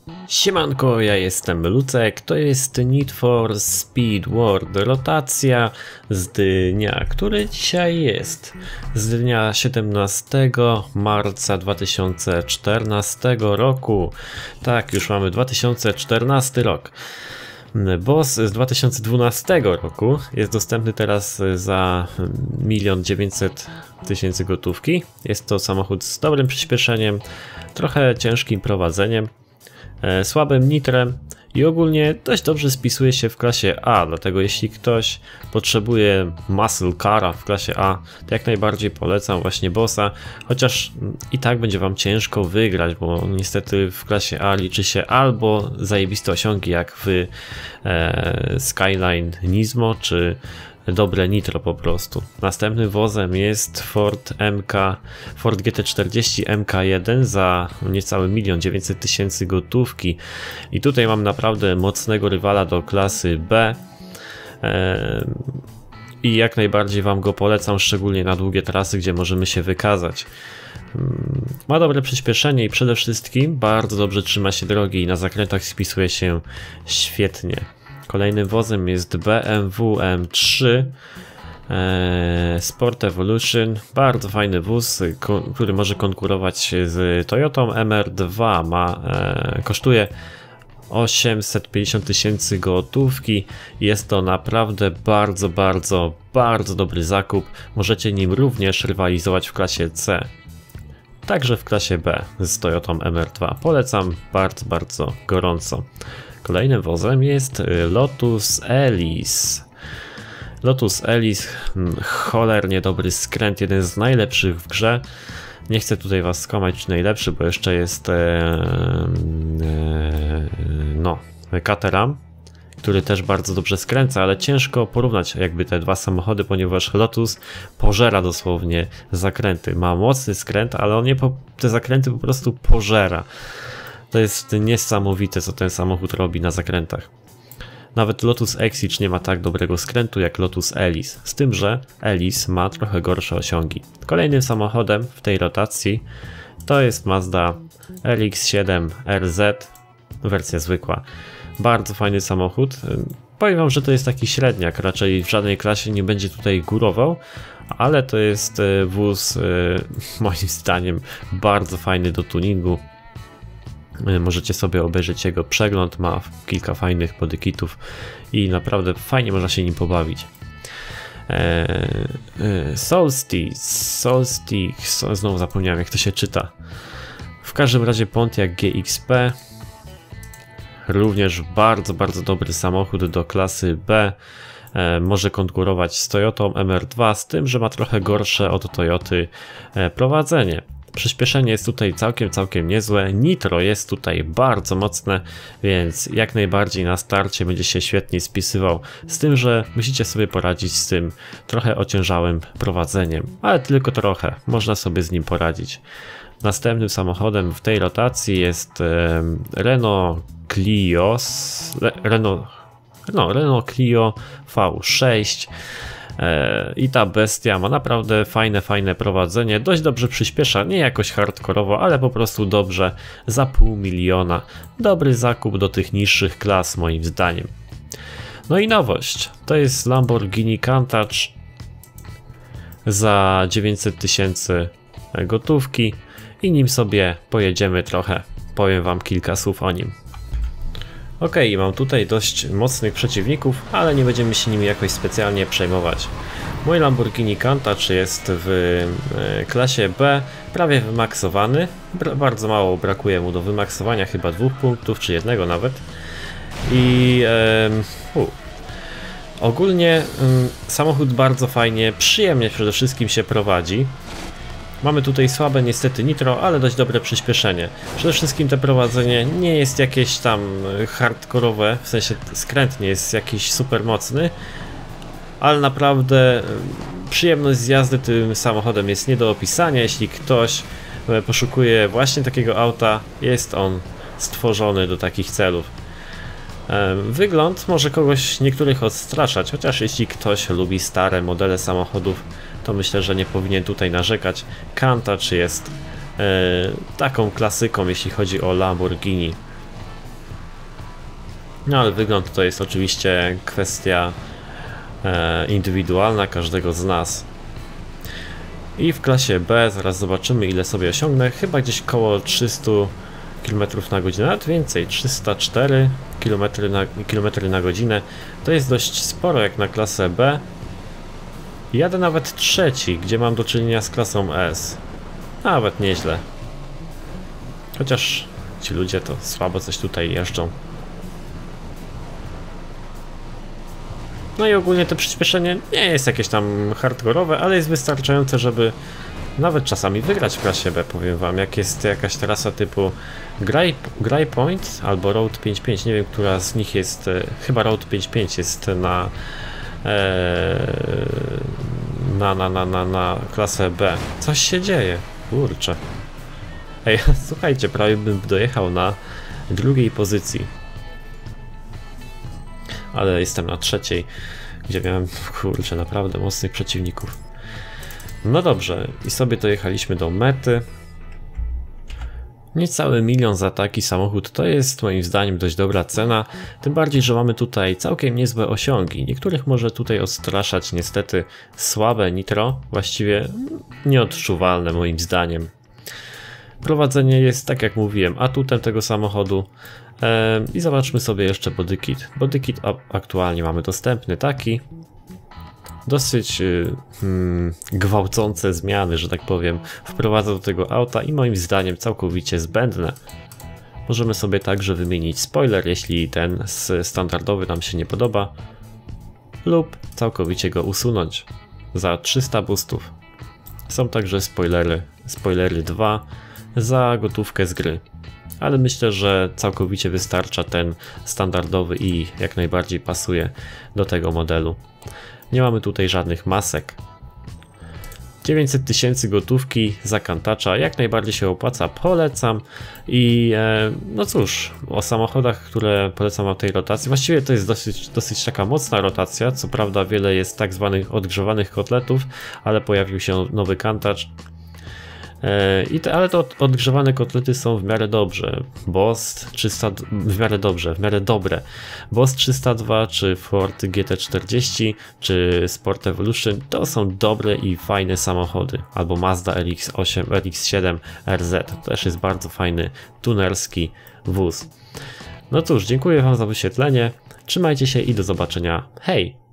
Siemanko, ja jestem Lucek, to jest Need for Speed World rotacja z dnia, który dzisiaj jest, z dnia 17 marca 2014 roku. Tak, już mamy 2014 rok. Boss z 2012 roku jest dostępny teraz za 1 900 000 gotówki. Jest to samochód z dobrym przyspieszeniem, trochę ciężkim prowadzeniem, słabym nitrem i ogólnie dość dobrze spisuje się w klasie A, dlatego jeśli ktoś potrzebuje muscle cara w klasie A, to jak najbardziej polecam właśnie bossa, chociaż i tak będzie wam ciężko wygrać, bo niestety w klasie A liczy się albo zajebiste osiągi jak w Skyline Nismo czy dobre nitro po prostu. Następnym wozem jest Ford GT40 MK1 za niecałe 1 900 000 gotówki i tutaj mam naprawdę mocnego rywala do klasy B i jak najbardziej wam go polecam, szczególnie na długie trasy, gdzie możemy się wykazać. Ma dobre przyspieszenie i przede wszystkim bardzo dobrze trzyma się drogi i na zakrętach spisuje się świetnie. Kolejnym wozem jest BMW M3 Sport Evolution, bardzo fajny wóz, który może konkurować z Toyotą MR2, kosztuje 850 000 gotówki, jest to naprawdę bardzo dobry zakup, możecie nim również rywalizować w klasie C, także w klasie B z Toyotą MR2, polecam bardzo gorąco. Kolejnym wozem jest Lotus Elise. Lotus Elise, cholernie dobry skręt, jeden z najlepszych w grze. Nie chcę tutaj was skłamać, czy najlepszy, bo jeszcze jest Caterham, który też bardzo dobrze skręca, ale ciężko porównać jakby te dwa samochody, ponieważ Lotus pożera dosłownie zakręty. Ma mocny skręt, ale on te zakręty po prostu pożera. To jest niesamowite, co ten samochód robi na zakrętach. Nawet Lotus Exige nie ma tak dobrego skrętu jak Lotus Elise, z tym, że Elise ma trochę gorsze osiągi. Kolejnym samochodem w tej rotacji to jest Mazda RX-7 RZ, wersja zwykła. Bardzo fajny samochód. Powiem wam, że to jest taki średniak, raczej w żadnej klasie nie będzie tutaj górował, ale to jest wóz moim zdaniem bardzo fajny do tuningu. Możecie sobie obejrzeć jego przegląd, ma kilka fajnych bodykitów i naprawdę fajnie można się nim pobawić. Solstice, znowu zapomniałem jak to się czyta. W każdym razie Pontiac GXP, również bardzo dobry samochód do klasy B. Może konkurować z Toyotą MR2, z tym, że ma trochę gorsze od Toyoty prowadzenie. Przyspieszenie jest tutaj całkiem niezłe, nitro jest tutaj bardzo mocne, więc jak najbardziej na starcie będzie się świetnie spisywał, z tym, że musicie sobie poradzić z tym trochę ociężałym prowadzeniem, ale tylko trochę, można sobie z nim poradzić. Następnym samochodem w tej rotacji jest Renault Clio V6. I ta bestia ma naprawdę fajne prowadzenie, dość dobrze przyspiesza, nie jakoś hardkorowo, ale po prostu dobrze, za 500 000. Dobry zakup do tych niższych klas moim zdaniem. No i nowość, to jest Lamborghini Countach za 900 000 gotówki i nim sobie pojedziemy trochę, powiem wam kilka słów o nim. Ok, mam tutaj dość mocnych przeciwników, ale nie będziemy się nimi jakoś specjalnie przejmować. Mój Lamborghini Countach jest w klasie B, prawie wymaksowany. Bardzo mało brakuje mu do wymaksowania, chyba 2 punktów, czy 1 nawet. I ogólnie samochód bardzo fajnie, przyjemnie przede wszystkim się prowadzi. Mamy tutaj słabe niestety nitro, ale dość dobre przyspieszenie. Przede wszystkim to prowadzenie nie jest jakieś tam hardkorowe, w sensie skręt nie jest jakiś super mocny, ale naprawdę przyjemność z jazdy tym samochodem jest nie do opisania. Jeśli ktoś poszukuje właśnie takiego auta, jest on stworzony do takich celów. Wygląd może niektórych odstraszać, chociaż jeśli ktoś lubi stare modele samochodów, to myślę, że nie powinien tutaj narzekać. Countach jest taką klasyką, jeśli chodzi o Lamborghini. No ale wygląd to jest oczywiście kwestia indywidualna każdego z nas. I w klasie B zaraz zobaczymy, ile sobie osiągnę. Chyba gdzieś koło 300 km na godzinę, nawet więcej, 304 km na godzinę. To jest dość sporo jak na klasę B. Jadę nawet trzeci, gdzie mam do czynienia z klasą S. Nawet nieźle. Chociaż ci ludzie to słabo coś tutaj jeżdżą. No i ogólnie to przyspieszenie nie jest jakieś tam hardkorowe, ale jest wystarczające, żeby nawet czasami wygrać w klasie B, powiem wam. Jak jest jakaś trasa typu Gray Point albo Road 5.5, nie wiem, która z nich jest, chyba Road 5.5 jest na klasę B. Coś się dzieje, kurczę. Ej, słuchajcie, prawie bym dojechał na drugiej pozycji. Ale jestem na trzeciej, gdzie miałem, kurczę, naprawdę mocnych przeciwników. No dobrze, i sobie dojechaliśmy do mety. Niecały 1 000 000 za taki samochód to jest moim zdaniem dość dobra cena, tym bardziej, że mamy tutaj całkiem niezłe osiągi. Niektórych może tutaj odstraszać niestety słabe nitro, właściwie nieodczuwalne moim zdaniem. Prowadzenie jest, tak jak mówiłem, atutem tego samochodu. I zobaczmy sobie jeszcze bodykit. Bodykit aktualnie mamy dostępny taki. Dosyć gwałcące zmiany, że tak powiem, wprowadza do tego auta i moim zdaniem całkowicie zbędne. Możemy sobie także wymienić spoiler, jeśli ten standardowy nam się nie podoba, lub całkowicie go usunąć za 300 boostów. Są także spoilery 2 za gotówkę z gry. Ale myślę, że całkowicie wystarcza ten standardowy i jak najbardziej pasuje do tego modelu. Nie mamy tutaj żadnych masek. 900 000 gotówki za kantacza, jak najbardziej się opłaca, polecam. I no cóż, o samochodach, które polecam na tej rotacji, właściwie to jest dosyć taka mocna rotacja, co prawda wiele jest tak zwanych odgrzewanych kotletów, ale pojawił się nowy kantacz. Ale to odgrzewane kotlety są w miarę dobrze. Boss 300, w miarę dobre. Boss 302 czy Ford GT40 czy Sport Evolution to są dobre i fajne samochody. Albo Mazda RX-8, RX-7 RZ to też jest bardzo fajny tunerski wóz. No cóż, dziękuję wam za wyświetlenie. Trzymajcie się i do zobaczenia. Hej!